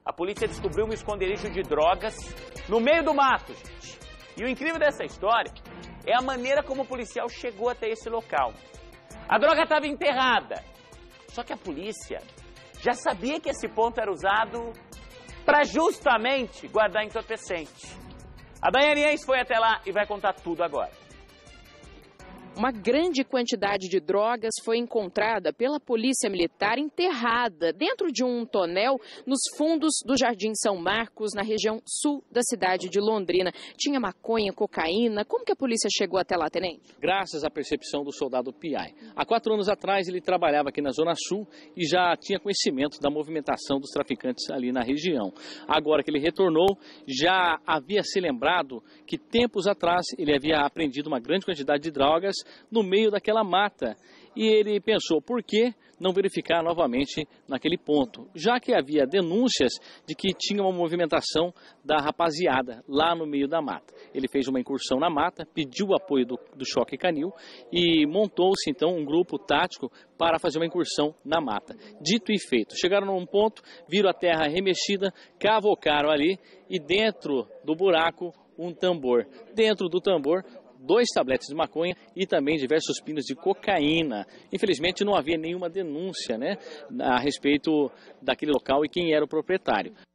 A polícia descobriu um esconderijo de drogas no meio do mato, gente. E o incrível dessa história é a maneira como o policial chegou até esse local. A droga estava enterrada. Só que a polícia já sabia que esse ponto era usado para justamente guardar entorpecente. A Daiane Enz foi até lá e vai contar tudo agora. Uma grande quantidade de drogas foi encontrada pela Polícia Militar enterrada dentro de um tonel nos fundos do Jardim São Marcos, na região sul da cidade de Londrina. Tinha maconha, cocaína. Como que a polícia chegou até lá, tenente? Graças à percepção do soldado Piai. Há 4 anos atrás ele trabalhava aqui na Zona Sul e já tinha conhecimento da movimentação dos traficantes ali na região. Agora que ele retornou, já havia se lembrado que tempos atrás ele havia apreendido uma grande quantidade de drogas no meio daquela mata. E ele pensou, por que não verificar novamente naquele ponto? Já que havia denúncias de que tinha uma movimentação da rapaziada lá no meio da mata. Ele fez uma incursão na mata, pediu o apoio do Choque Canil e montou-se então um grupo tático para fazer uma incursão na mata. Dito e feito, chegaram num ponto, viram a terra remexida, cavocaram ali e dentro do buraco um tambor. Dentro do tambor, 2 tabletes de maconha e também diversos pinos de cocaína. Infelizmente não havia nenhuma denúncia, a respeito daquele local e quem era o proprietário.